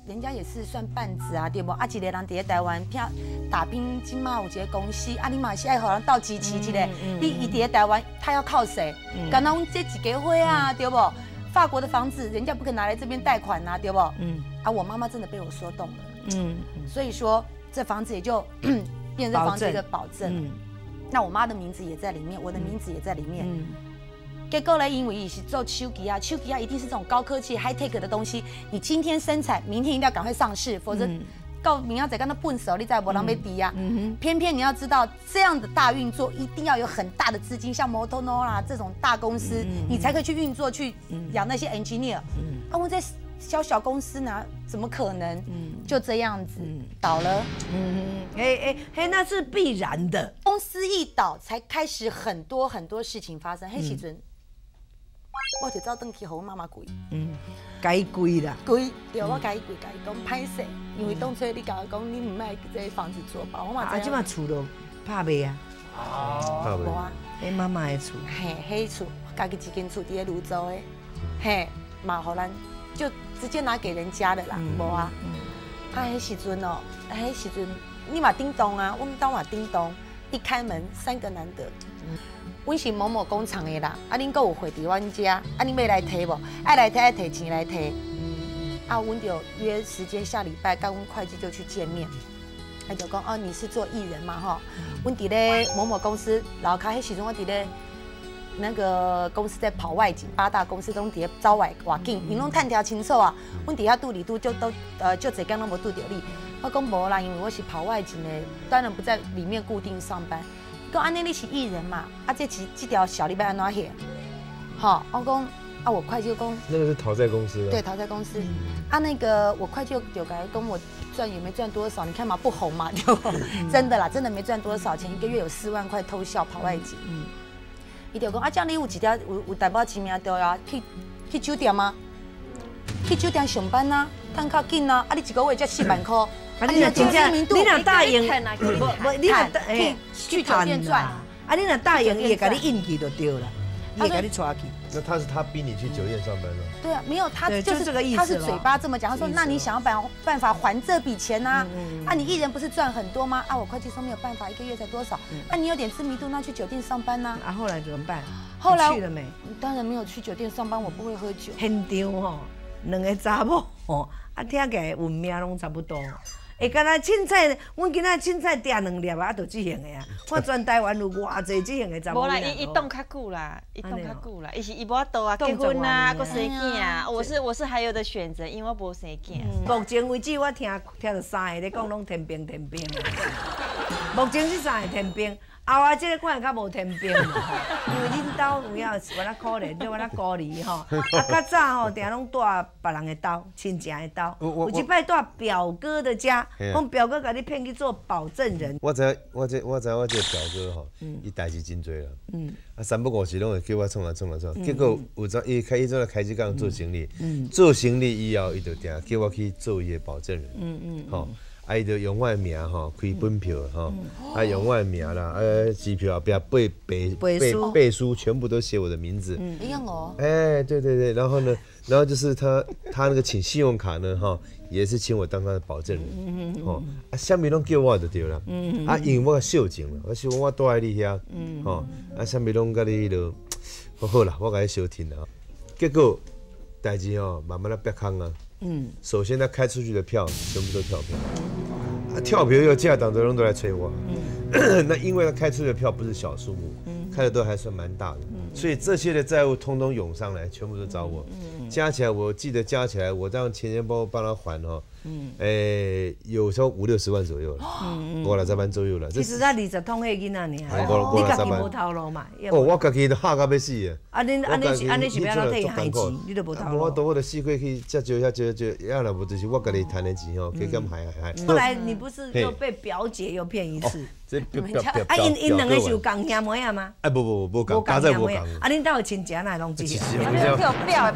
人家也是算半子啊，对不？啊，一个人伫咧台湾拼打拼，今嘛有一个公司，啊，你嘛是爱互人斗支持一个，你伊伫咧台湾，他要靠谁？敢若阮这几个会啊，对不？法国的房子，人家不肯拿来这边贷款啊，对不？嗯。啊，我妈妈真的被我说动了。嗯。所以说，这房子也就变成房子一个保证。那我妈的名字也在里面，我的名字也在里面。结果呢，因为伊是做手机啊，手机啊一定是这种高科技 high tech 的东西，你今天生产，明天一定要赶快上市，否则到明仔载跟他笨手，你再无人要抵呀。偏偏你要知道，这样的大运作一定要有很大的资金，像摩托罗拉这种大公司，你才可以去运作，去养那些 engineer。啊，我这小小公司呢，怎么可能就这样子倒了？ 嗯，哎哎哎，那是必然的。 公司一倒，才开始很多很多事情发生。迄时阵。我就走转去和我妈妈跪， 嗯，该跪啦， 跪，对，我该跪，该讲歹势，因为当初你甲我讲，你唔爱这房子做保，我嘛知。啊，即马厝都拍卖啊， 哦， 无啊， 迄妈妈的厝， 嘿，迄厝，家己一间厝伫咧泸州的，嘿，嘛互咱就直接拿给人家的啦，无啊，啊，迄时阵哦，迄时阵你嘛叮咚啊，我们当嘛叮咚，一开门三个男的。阮是某某工厂的啦，啊，恁阁有货伫阮家，啊，恁要来提无？爱来提爱提钱来提。啊，阮就约时间下礼拜，跟阮会计就去见面。他就讲哦，你是做艺人嘛吼？阮伫咧某某公司楼骹，迄时阵我伫咧那个公司在跑外景，八大公司拢伫咧招外外景，因拢探条清楚啊。阮伫遐拄里拄就都呃就一工拢无拄着你。我讲无啦，因为我是跑外景的，当然不在里面固定上班。讲安尼你是艺人嘛？啊，这几这条小礼拜安怎写？好，我讲啊，我会计就讲那个是讨债公司。 对，讨债公司。啊，那个我会计就有来跟我赚也没赚多少，你看嘛不红嘛，对不？真的啦，真的没赚多少钱，一个月有四万块偷笑跑外景。嗯。伊就讲啊，这样你有几条有有代表知名度啊？去去酒店吗？去酒店上班啊，赚较紧啊！啊，你一个月才四万块。 啊，你若真正，你若答应， 不不，你若哎去酒店赚， 啊，你若答应，伊会甲你应去就对了，伊会甲你抓去。 那他是他逼你去酒店上班了？ 对啊，没有，他就是这个意思。 他是嘴巴这么讲，他说那你想要办办法还这笔钱啊？啊，你艺人不是赚很多吗？啊，我会计说没有办法，一个月才多少？啊，你有点知名度，那去酒店上班呐。 啊，后来怎么办？ 后来去了没？ 当然没有去酒店上班，我不会喝酒。 现场吼，两个查某吼，啊，听起来运命拢差不多。会敢若凊彩，阮今仔凊彩订两粒啊，就这型的啊。我全台湾有偌济这型的查某。 无啦，伊伊冻较久啦，伊冻较久啦，伊是伊无法度啊，结婚啊，搁生囝啊。我是我是还有的选择，因为我无生囝。 目前为止，我听听到三个咧讲拢天兵天兵。目前是三个天兵。后啊，这个可能较无天兵，因为恁兜有影有哪可怜，就有哪孤儿吼。啊，较早吼，定拢住别人的兜，亲戚的兜。有一摆住表哥的家，讲表哥甲你骗去做保证人。 我知我这我知我这表哥吼，伊代志真多啦。嗯。啊，三不五时拢会叫我创啊创啊创，结果有阵伊开伊阵开始讲做生意，做生意以后伊就定叫我去做伊的保证人。嗯嗯。吼。啊，伊就用我的名吼开本票吼，啊用我的名啦，呃机票后边背背背背书全部都写我的名字。 嗯，一样哦。 哎，对对对，然后呢，然后就是他他那个请信用卡呢哈，也是请我当他的保证人。嗯嗯哦，啊，啥物拢叫我就对了。嗯啊，因为我孝敬了，我希望我住在你遐。嗯。吼，啊，啥物拢甲你就，好好啦，我甲你消停啦。结果代志哦，慢慢的变空啊。嗯，首先他开出去的票全部都跳票，啊，跳票又价档的人都来催我，嗯，那因为他开出去的票不是小数目，嗯，开的都还算蛮大的，嗯，所以这些的债务通通涌上来，全部都找我，嗯，加起来我记得加起来我这样前前包包帮他还哦，嗯，诶，有时候五六十万左右了，嗯嗯，五六十万左右了。 其实才二十通迄囡仔尔，你家己无头路嘛？ 哦，我家己都吓到要死啊！ 啊，恁安尼是安尼是要哪替伊害钱？你都无头路。 我都我的四块去再借遐借借，要若无就是我家己赚的钱吼，加减害害害。 后来你不是又被表姐又骗一次？ 这表表表啊，因因两个是有共兄妹啊吗？ 哎，不不不不共，家在无共。 啊，恁兜的亲戚哪拢这样？ 有表的破呢？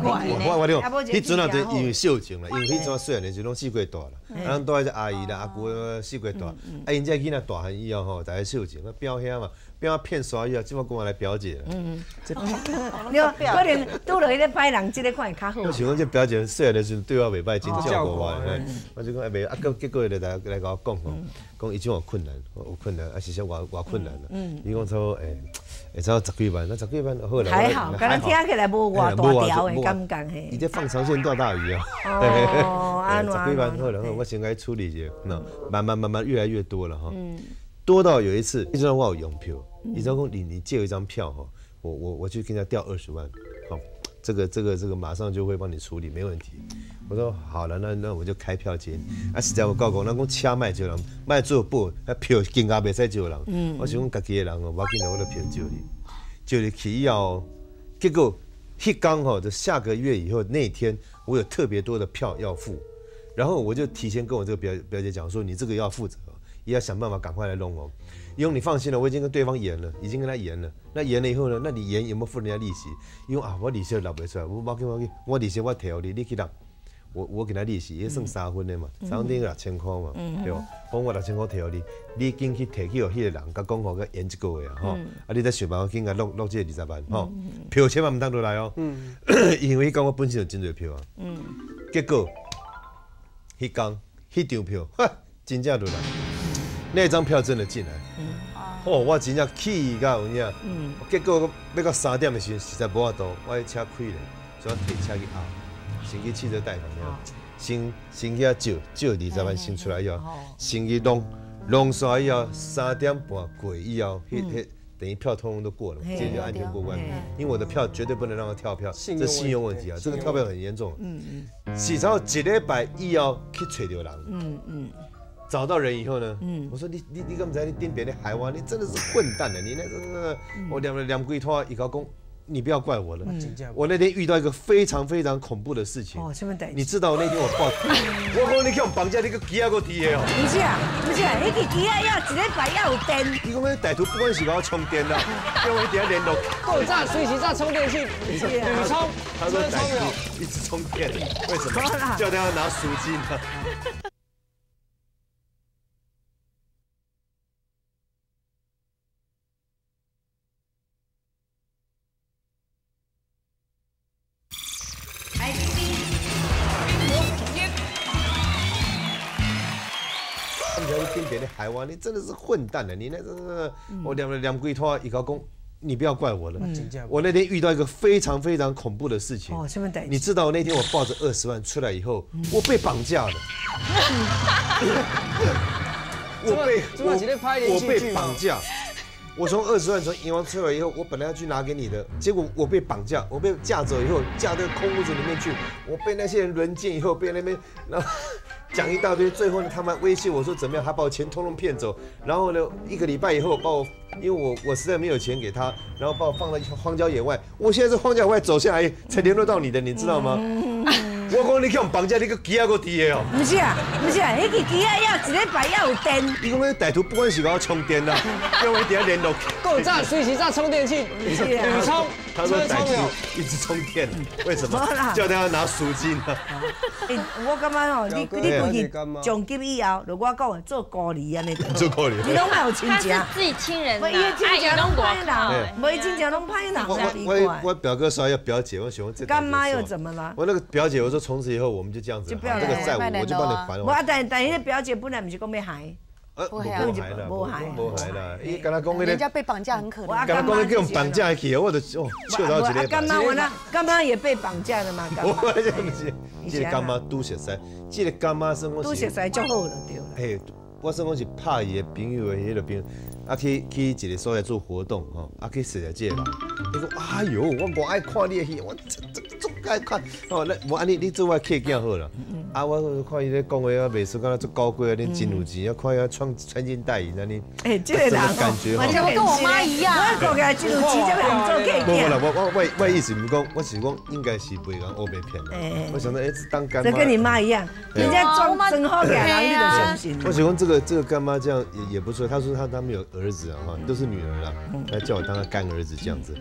我我讲，迄阵啊就因为孝敬啦，因为迄阵细汉的时拢四岁大啦，咱都迄只阿姨啦、阿姑四岁大，啊因这囡仔大汉以后吼，大家孝敬，那表兄嘛，表兄骗耍以后，即马跟我来表姐了。嗯， 你可能拄到迄个歹人，即个款会较好。 我想讲这表姐细汉的时阵对我袂歹，真照顾我。我就讲哎袂，啊结结果就来来甲我讲吼，讲伊种有困难，有困难，啊是说偌偌困难啦。伊讲说诶。会超十几万，那十几万好了。 还好，刚刚听起来无偌大条的感觉嘿。 伊这放长线钓大鱼啊。 哦，安怎？ 十几万好了，我先该处理一下，那慢慢慢慢越来越多了哈。多到有一次，一张我有邮票，一张讲你你借一张票哈，我我我去跟他调二十万，好，这个这个这个马上就会帮你处理，没问题。我说好了，那那我就开票接你。啊，实在我告讲，咱讲车卖少人，卖做保，啊票金额袂使少人。嗯、我想讲家己的人哦，我紧来我就票借你，借你去以后，结果迄刚好就下个月以后那天，我有特别多的票要付，然后我就提前跟我这个表表姐讲说，你这个要负责，也要想办法赶快来弄哦。因为你放心了，我已经跟对方延了，已经跟他延了。那延了以后呢，那你延有没有付人家利息？因为啊，我利息拿不出来，我冇紧冇紧，我利息我退你，你去拿。我我给他利息，也算三分的嘛，三分等于六千块嘛，对吧？讲我六千块摕互你，你紧去摕去互迄个人，甲讲好，甲延一个月啊，吼，啊你再想办法紧甲落落这二十万，吼，票千万唔当落来哦，因为迄天我本身就真侪票啊，结果迄天迄张票，哈，真正落来，那张票真的进来，哦，我真正气到有影，结果要到三点的时候，实在无法度，我车开咧，所以我提车去压。先去汽车贷款了，先先去遐借借二十万先出来以后，先去弄弄煞以后三点半过以后，迄迄等于票通通都过了，这就安全过关。因为我的票绝对不能让他跳票，这信用问题啊，这个跳票很严重。嗯嗯。是之后一礼拜以后去找到人，嗯嗯，找到人以后呢，嗯，我说你你你敢不知你顶别的海湾，你真的是混蛋的，你那个我两两几拖伊甲讲。你不要怪我了，我那天遇到一个非常非常恐怖的事情。哦，什么代志？你知道那天我报，我讲你去用绑架，你个鸡啊个低的哦。不是啊，不是啊，那个鸡啊要一礼拜要有电。伊讲那歹徒不管是我充电啦，因为底下联络。 够炸，随时炸充电器，铝充。 他说歹徒一直充电，为什么？叫他要拿赎金呢？跟别的海湾，你真的是混蛋的！你那个我两两龟拖一高工，你不要怪我了。我那天遇到一个非常非常恐怖的事情。哦，什么你知道那天我抱着二十万出来以后，我被绑架了。我被我我被绑架。我从二十万从银行出来以后，我本来要去拿给你的，结果我被绑架，我被架走以后，架到空屋子里面去，我被那些人轮奸以后，被那边然后讲一大堆，最后呢，他们威胁我说怎么样，他把我钱通通骗走，然后呢，一个礼拜以后把我，因为我我实在没有钱给他，然后把我放到荒郊野外，我现在是荒郊野外走下来才联络到你的，你知道吗？我讲你去用绑架，你个鸡啊个低的哦！不是啊，不是啊，那个鸡啊要一礼拜要有电。伊讲那歹徒不管是搞充电啦，因为底下联络。 够炸，随时炸充电器，铝充。 他说歹徒一直充电，为什么？叫他要拿赎金啊！ 我感觉吼，你你回去奖金以后，就我讲做孤儿安尼。 做孤儿。 你拢还有亲戚。 他是自己亲人呐， 伊亲戚拢歹人，无伊亲戚拢歹人。 我我我表哥说要表姐，我喜欢这。 干妈又怎么了？ 我那个表姐，我说从此以后我们就这样子，这个债务我就帮你还了。 我但但迄个表姐本来不是讲要还。 呃，无害啦，无害，无害啦。伊跟他讲迄个， 人家被绑架很可怜。 跟他讲叫我绑架去，我就哦，笑到一个。 干妈我那干妈也被绑架了嘛？ 我这不是，这个干妈拄熟识，这个干妈算我拄熟识就好了，对啦。 嘿，我算我是拍伊的朋友的迄个朋友，啊去去一个所在做活动吼，啊去识着这个人，伊讲哎呦，我无爱看你的戏，我这这总爱看。哦，那无安尼，你做我客囝好了。啊，我看伊咧讲话啊，袂说敢若足高贵啊，恁真有钱啊，看伊穿穿金戴银安尼。哎，这个人感觉完全跟我妈一样。 我讲起来真有钱，才会做客囝。无啦，我我我我意思唔讲，我是讲应该是袂讲欧被骗啦。我想到哎，当干妈。这跟你妈一样，人家装真好给人，你就相信。 我喜欢这个这个干妈这样也也不错。她说她他们有儿子啊哈，都是女儿啦，她叫我当她干儿子这样子。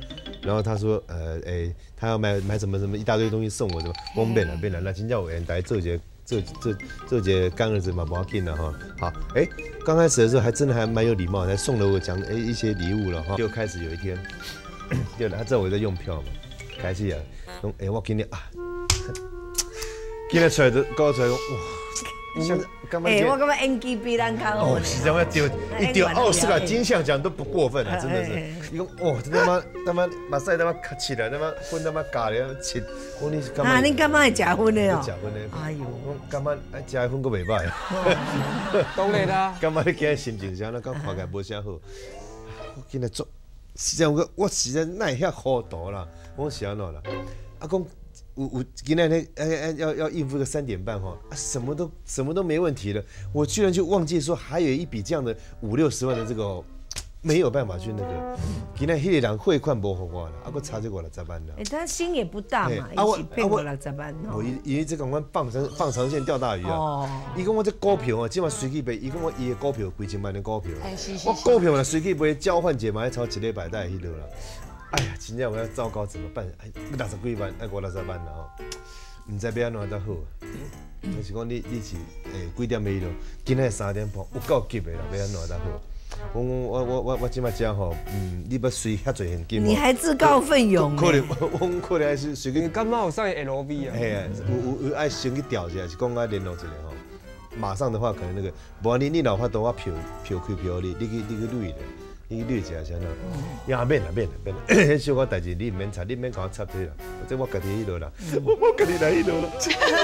然后他说，呃，哎，他要买买什么什么一大堆东西送我，什么，我免了免了，那今天我人来做节这这这节干儿子嘛，不要紧了哈。好，哎，刚开始的时候还真的还蛮有礼貌，还送了我奖哎一些礼物了哈。就开始有一天，对了，他知道我在用票嘛，开始啊，讲哎我今天啊，今天出来就搞出来哇。 哎，我感觉演技比咱较好。 哦，是这样，丢一丢奥斯卡金像奖都不过分了，真的是。伊讲哦，他妈他妈马赛他妈卡起来，他妈婚他妈假的切，我你是干嘛？ 啊，你干嘛会假婚的哦？ 假婚的。 哎呦， 我干嘛哎假婚个袂歹？ 当然啦。 干嘛你今日心情啥？那刚看起来无啥好。我今日做，实际上我我实在哪会遐糊涂啦？我是安怎啦？啊讲。我我今天呢，哎哎要要应付个三点半哈，啊什么都什么都没问题了，我居然就忘记说还有一笔这样的五六十万的这个没有办法去那个，今天迄个人汇款无给我了，啊个差这个六十万了。 哎，他心也不大嘛，一起骗我六十万哦。 我以以为这个我放长放长线钓大鱼啊。伊讲我这股票哦，今晚随机买，伊讲我伊的股票几千万的股票，我股票呢随机买交换节嘛，还超一礼拜带迄落啦。哎呀，真正我要糟糕怎么办？哎，六十几万，哎，五六十万啦吼，唔知要安怎才好。就是讲你你是诶几点去咯？今仔三点半，有够急的啦，要安怎才好？我我我我我即摆食吼，嗯，你要随遐侪现金。 你还自告奋勇？ 可能我可能还是随去。 感觉有上 L V 啊？ 嘿啊，有有有爱先去调一下，是讲爱联络一下吼。马上的话，可能那个，无你你老法度我票票开票你，你去你去捋的。你捋一下先啦，呀免啦免啦免啦，迄小可代志你唔免插，你唔免甲我插嘴啦，或者我家己迄落啦，我我家己来迄落啦，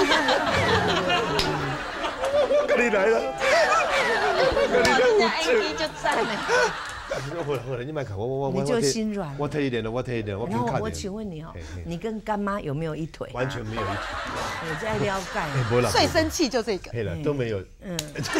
我家己来啦， 我家己来。演技就赞了。 好了好了，你别看我我我你就心软。 我退一点了，我退一点，我然后我请问你哦，你跟干妈有没有一腿？ 完全没有一腿。 你在撩盖。 最生气就这个。 嘿了，都没有。嗯。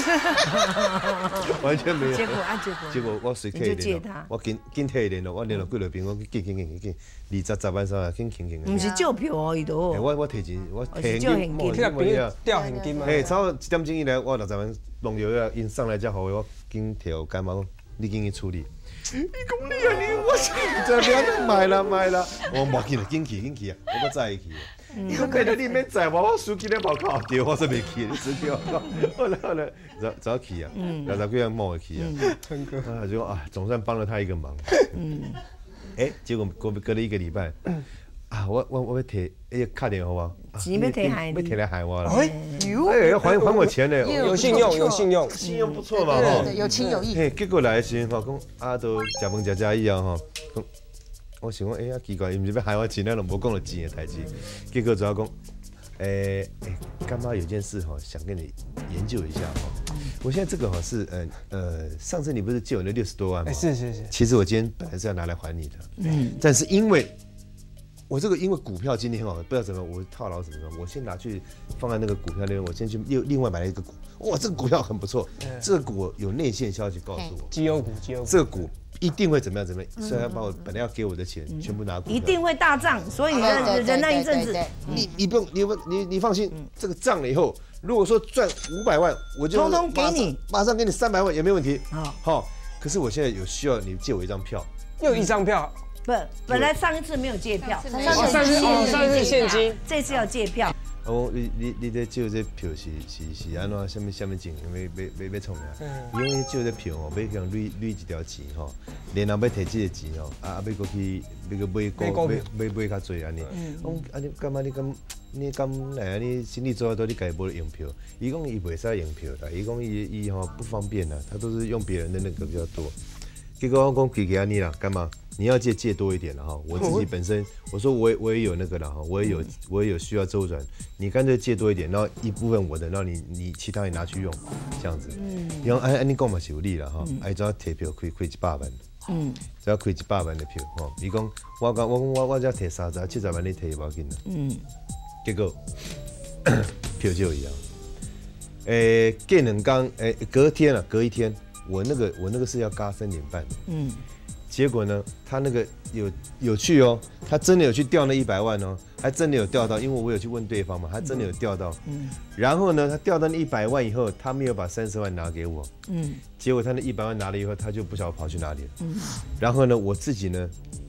完全没有。 结果啊结果。 结果我随退一点了，我紧紧退一点了，我联络几落边，我紧紧紧紧，二十十万三，紧紧紧。 唔是借票哦，伊都。 我我提钱，我提现金， 去那边调现金嘛。 嘿，差不多一点钟以来，我六十万弄掉了，因上来才好，我紧调干嘛？你紧去处理。你讲你啊你，我这边买了买了，我冇紧了，紧去紧去啊，我不在去。你讲对了，你免在我，我手机咧跑靠掉，我是未去，你知道？后来后来早早去啊，六十几万冇去啊，啊就啊总算帮了他一个忙。嗯，哎，结果过隔了一个礼拜。啊，我我我要提，哎，卡电好不？ 钱要提害你， 要提来害我了。 哎， 哎，要还还我钱呢， 有信用，有信用， 信用不错嘛， 哈，有情有义。 嘿，结果来的时候，讲啊，都食饭食食以后吼，讲我想讲，哎呀奇怪，伊毋是要害我钱，咱都无讲到钱的代志。结果主要讲，诶诶，干妈有件事哈，想跟你研究一下哈。我现在这个哈是呃呃，上次你不是借我那六十多万吗？ 是是是。 其实我今天本来是要拿来还你的，嗯，但是因为。我这个因为股票今天很好，不知道怎么我套牢什么的，我先拿去放在那个股票那边，我先去又另外买了一个股，哇，这个股票很不错，这个股有内线消息告诉我， 绩优股，绩优股， 这个股一定会怎么样怎么样，所以要把我本来要给我的钱全部拿股票， 一定会大涨，所以忍忍耐一阵子， 你你不用你不你你放心，这个涨了以后，如果说赚五百万，我就通通给你， 马上给你三百万也没问题，好，可是我现在有需要你借我一张票， 又一张票。 不，本来上一次没有借票， 上次哦，上次现金， 这次要借票。 哦，你你你在借这票是是是安怎？什么什么情？要要要要创啥？因为借这票哦，要向累累一条钱吼，然后要摕这个钱哦，啊啊要过去要个买股买买买较济安尼。讲安尼干嘛？你敢你敢来安尼生意做得到？你家己无用票？伊讲伊袂使用票啦，伊讲伊伊吼不方便啦，他都是用别人的那个比较多。结果我讲给给安尼啦，干嘛？你要借借多一点了哈，我自己本身我说我也我也有那个了哈，我也有我也有需要周转，你干脆借多一点，然后一部分我的，然后你你其他你拿去用，这样子。嗯。然后安安尼讲嘛是有利了哈，哎只要提票开开一百万，嗯，只要开一百万的票哈，伊讲我讲我讲我我只要提三十七十万你提无要紧啦，嗯，结果票就一样，诶过两天诶隔天啊隔一天，我那个我那个是要嘎三点半，嗯。结果呢，他那个有有去哦，他真的有去调那一百万哦，还真的有调到，因为我有去问对方嘛，他真的有调到。嗯。然后呢，他调到那一百万以后，他没有把三十万拿给我。嗯。结果他那一百万拿了以后，他就不晓得跑去哪里了。嗯。然后呢，我自己呢，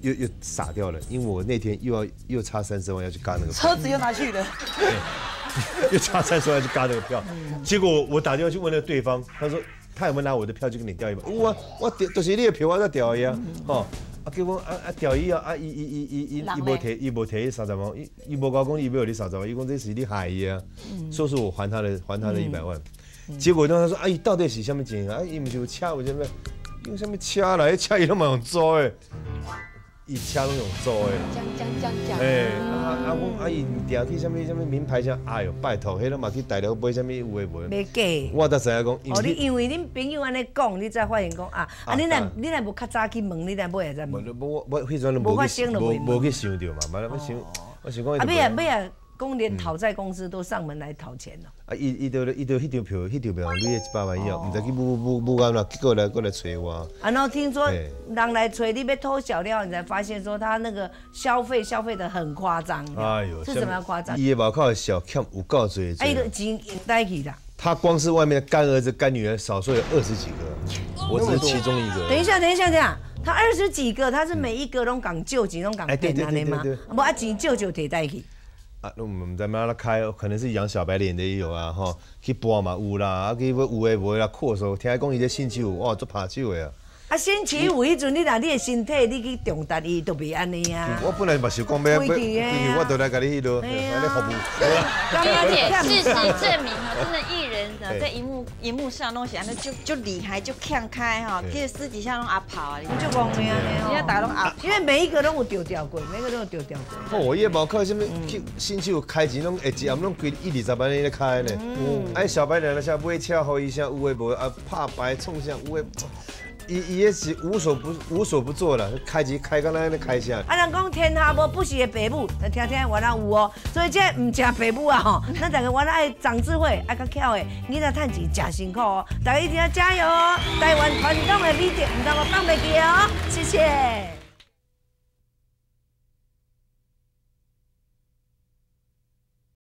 又又傻掉了，因为我那天又要又差三十万要去嘎那个车子又拿去了， 又差三十万要去嘎那个票，结果我打电话去问那个对方，他说他有没有拿我的票就跟你调一半，我我调就是你的票我再调伊啊，吼。啊，结果啊啊调伊啊啊，伊伊伊伊伊伊无提伊无提三十万，伊伊无讲讲伊要你三十万，伊讲这是你害伊啊，说是我还他的还他的一百万，结果呢他说啊伊到底是什么情啊？伊毋是有车有什么用什么车来？车伊拢嘛用租的，伊车拢用租的。 讲讲讲讲。 哎啊啊我啊伊定去什么什么名牌车，哎哟拜托，迄拢嘛去大陆买什么有诶无？ 没假。 我才知影讲， 哦，你因为恁朋友安尼讲，你才发现讲啊啊，你若你若无较早去问，你若买会再问。 无我我迄阵无发生就无无去想到嘛，嘛我想我想讲。 啊，尾啊尾啊，讲连讨债公司都上门来讨钱了。 啊，伊伊就伊就迄张票，迄张票你一百万以后，毋知去补补补干啦，结果来过来找我。 啊，然后听说人来找你要偷小料，你才发现说他那个消费消费的很夸张。哎呦，是怎么样夸张？ 伊的外口的小欠有够多。 啊，伊个钱用带去啦。 他光是外面的干儿子、干女儿，少说有二十几个，我只是其中一个。 等一下，等一下，等一下，他二十几个，他是每一个拢讲救济，拢讲骗安尼吗？无啊，钱救就摕带去。 啊，我们在那开，可能是养小白脸的也有啊，吼，去播嘛有啦，啊，去有诶无诶啦，阔手，听讲伊这星期五哇做拍手的啊。 啊，星期五迄阵，你若你的身体你去重达伊，都袂安尼啊。 我本来嘛是讲要要，我都来甲你迄落，来你服务。 而且事实证明哈，真的艺人呢，在荧幕荧幕上弄起来，那就就厉害，就看开哈，其实私底下拢阿跑啊， 就讲的啊， 人家打拢阿， 因为每一个拢有丢掉过，每个都有丢掉过。 哦，我也冇靠什么去星期五开钱，拢下一暗拢规一二十万咧开呢。哎，小白脸那下买车好一下，有诶无啊，拍牌冲向有诶。伊伊也是无所不无所不做啦，开机开到咱咧开啥？ 啊，人讲天下无不是的爸母，来听听原来有哦。所以这唔食爸母啊吼，咱大家原来爱长智慧，爱较巧的，囡仔趁钱真辛苦哦。大家一定要加油哦！台湾传统的美点，唔当我放袂记哦，谢谢。